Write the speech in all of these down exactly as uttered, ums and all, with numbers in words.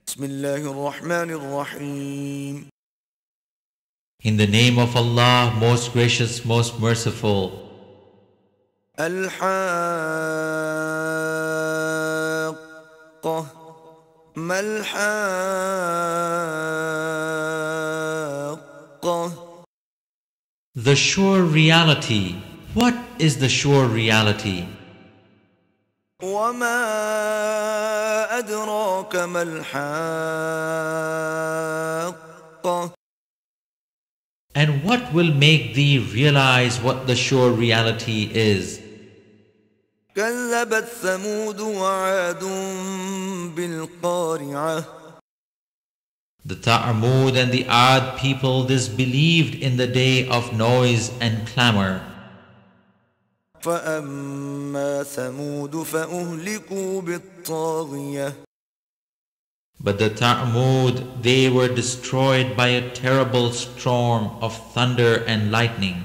بسم الله الرحمن الرحيم. In the name of Allah, most gracious, most merciful. الحاقة ما الحاقة. The sure reality. What is the sure reality? وما أدراك ما الحاقة. And what will make thee realize what the sure reality is? كذبت ثمود وعاد بالقارعة. The Ta'amud and the Ad people disbelieved in the day of noise and clamor. فأما ثمود فأهلكوا بالطاغية. But the Ta'amud, they were destroyed by a terrible storm of thunder and lightning.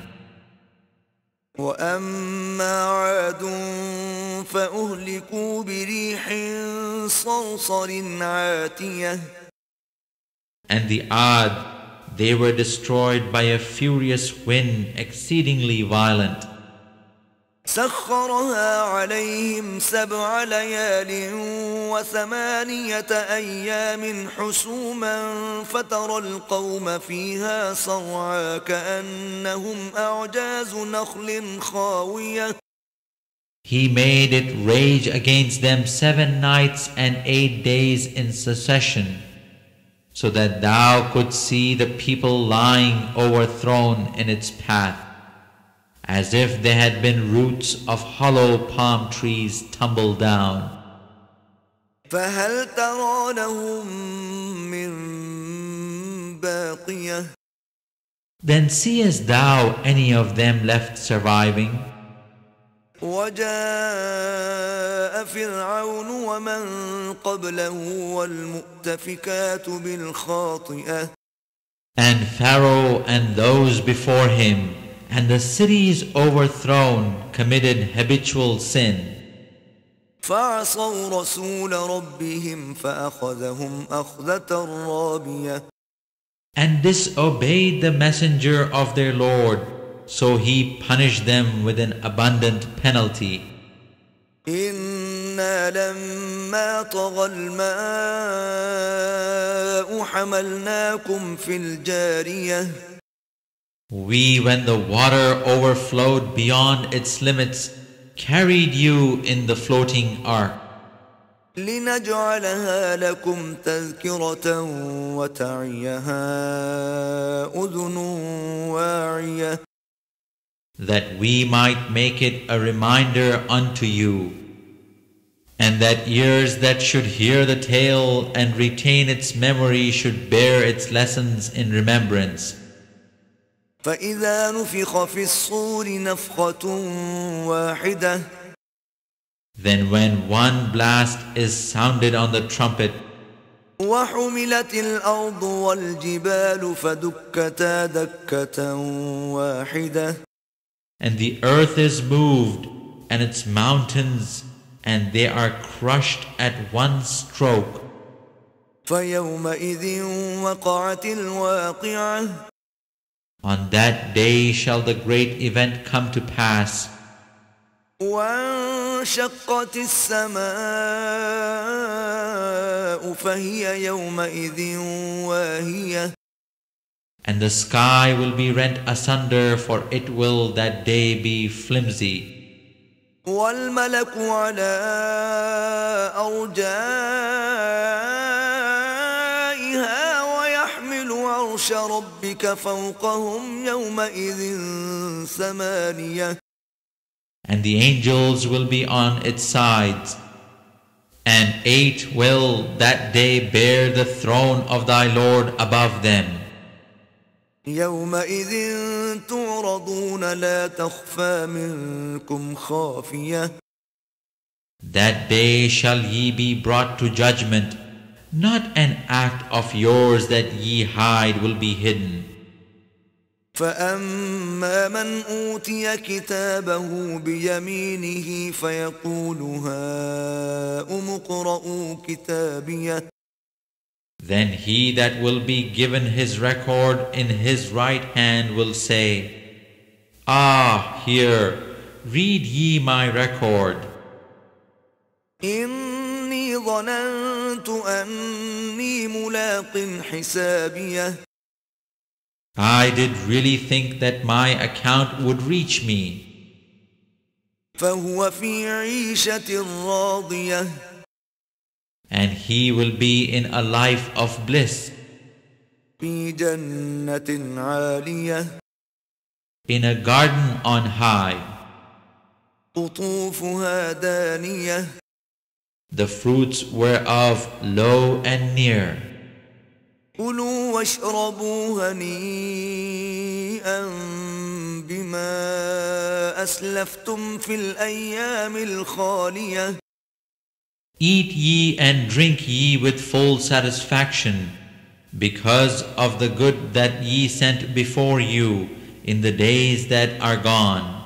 وأما عاد فأهلكوا بريح صرصر عاتية. And the Ad, they were destroyed by a furious wind exceedingly violent. سخرها عليهم سبع ليال وثمانية أيام حسوما فترى القوم فيها صرعى كأنهم أعجاز نخل خاوية. He made it rage against them seven nights and eight days in succession, so that thou couldst see the people lying overthrown in its path, as if they had been roots of hollow palm trees tumbled down. فهل ترى لهم من باقية. Then seest thou any of them left surviving? وجاء فرعون ومن قبله والمؤتفكات بالخاطئة. And Pharaoh and those before him and the cities overthrown committed habitual sin. فعصوا رسول ربهم فأخذهم أخذة رابية. And disobeyed the messenger of their Lord, so he punished them with an abundant penalty. إنا لما طغى الماء حملناكم في الجارية. We, when the water overflowed beyond its limits, carried you in the floating ark. لنجعلها لكم تذكرة وتعيها أذن واعية. That we might make it a reminder unto you, and that ears that should hear the tale and retain its memory should bear its lessons in remembrance. فإذا نفخ في الصور نفخة واحدة. Then when one blast is sounded on the trumpet, وحملت الأرض والجبال فدكتا دكة واحدة. and the earth is moved, and its mountains, and they are crushed at one stroke. فيومئذ وقعت الواقعة. On that day shall the great event come to pass. وانشقت السماء فهي يومئذ واهية. And the sky will be rent asunder, for it will that day be flimsy. والملك على أرجائها ويحمل عرش ربك فوقهم يومئذ ثمانية. And the angels will be on its sides, and eight will that day bear the throne of thy Lord above them. يومئذ تعرضون لا تخفى منكم خافية. That day shall ye be brought to judgment, not an act of yours that ye hide will be hidden. فأما من أوتي كتابه بيمينه فيقول هاؤم اقرءوا كتابيه Then he that will be given his record in his right hand will say, Ah, here, read ye my record. إني ظننت أني ملاق حسابيه. I did really think that my account would reach me. فهو في عيشة راضية. And he will be in a life of bliss, في جنة عالية. in a garden on high, قطوفها دانية. the fruits whereof low and near. كلوا واشربوا هنيئا بما أسلفتم في الأيام الخالية. Eat ye and drink ye with full satisfaction, because of the good that ye sent before you in the days that are gone.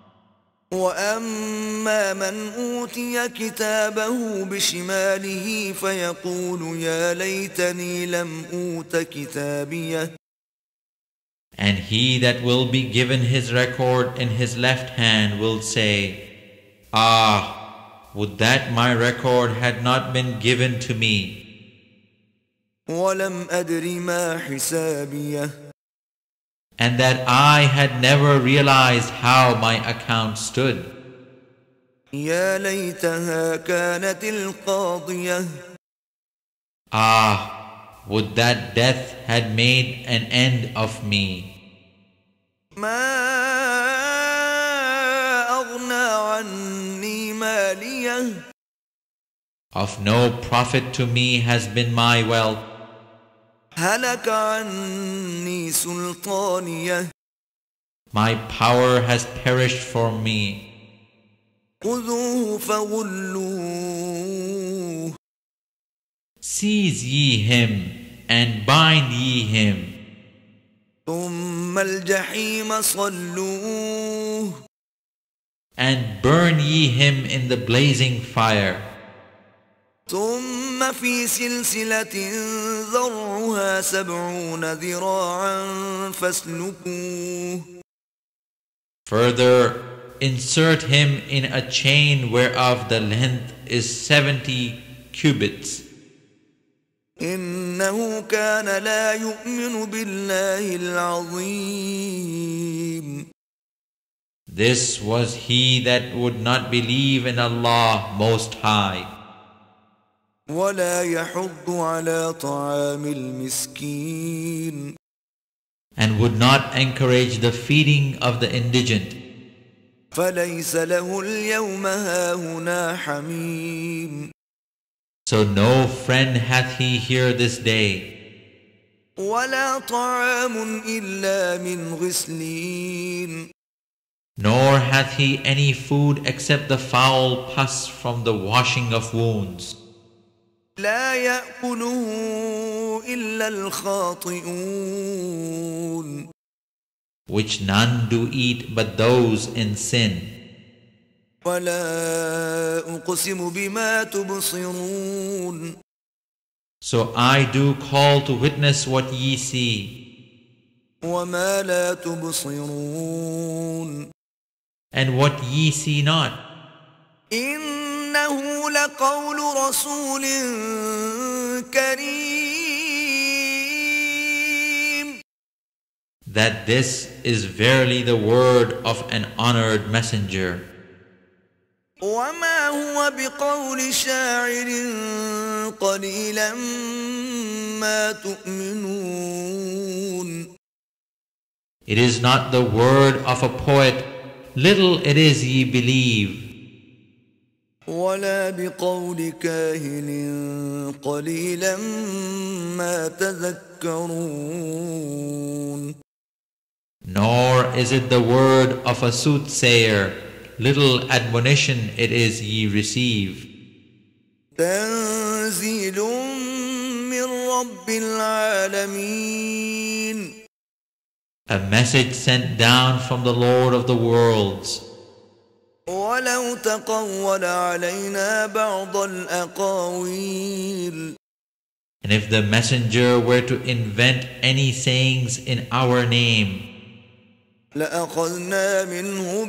وأما من أوتي كتابه بشماله فيقول يا ليتني لم أوت كتابيه. And he that will be given his record in his left hand will say, Ah, would that my record had not been given to me. ولم أدر ما حسابيه. And that I had never realized how my account stood. يا ليتها كانت القاضية. Ah, would that death had made an end of me. ما أغنى عني ماليه. Of no profit to me has been my wealth. هلك عني سلطانيه. My power has perished from me. خذوه فغلوه. Seize ye him and bind ye him. ثم الجحيم صلوه. And burn ye him in the blazing fire. ثم في سلسلة ذرعها سبعون ذراعا فاسلكوه. Further, insert him in a chain whereof the length is seventy cubits. إنه كان لا يؤمن بالله العظيم. This was he that would not believe in Allah Most High, ولا يحض على طعام المسكين. and would not encourage the feeding of the indigent. فليس له اليوم هاهنا حميم. So no friend hath he here this day, ولا طعام إلا من غسلين. nor hath he any food except the foul pus from the washing of wounds, لا يأكله إلا الخاطئون. which none do eat but those in sin. ولا أقسم بما تبصرون. So I do call to witness what ye see, وما لا تبصرون. and what ye see not. إنه لقول رسول كريم. That this is verily the word of an honored messenger, وما هو بقول شاعر قليلا ما تؤمنون. It is not the word of a poet, little it is ye believe, ولا بقول كاهن قليلا ما تذكرون. nor is it the word of a soothsayer, little admonition it is ye receive. تنزيل من رب العالمين. A message sent down from the Lord of the worlds. ولو تقول علينا بعض الأقاويل. And if the messenger were to invent any sayings in our name, لأخذنا منه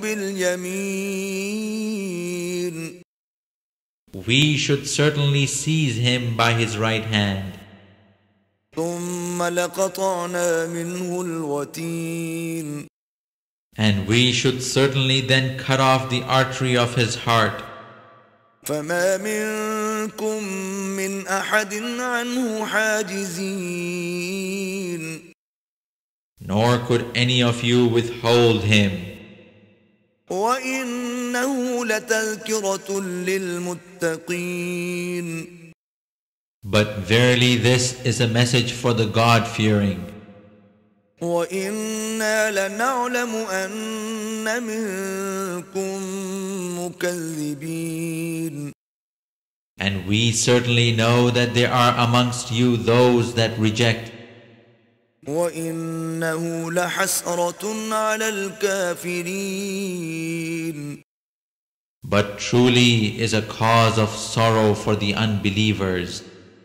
باليمين we should certainly seize him by his right hand, ثم لقطعنا منه الوتين and we should certainly then cut off the artery of his heart. فما منكم من أحد عنه حاجزين Nor could any of you withhold him. وإنه لتذكرة للمتقين But verily this is a message for the God-fearing. وإنا لنعلم أن منكم مكذبين And we certainly know that there are amongst you those that reject. وإنه لحسرة على الكافرين But truly is a cause of sorrow for the unbelievers.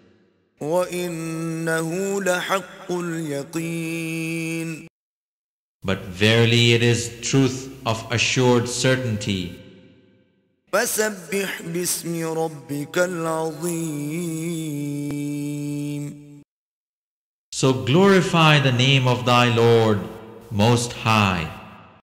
وإنه لحق اليقين But verily it is truth of assured certainty. فسبح باسم ربك العظيم So glorify the name of thy Lord Most High.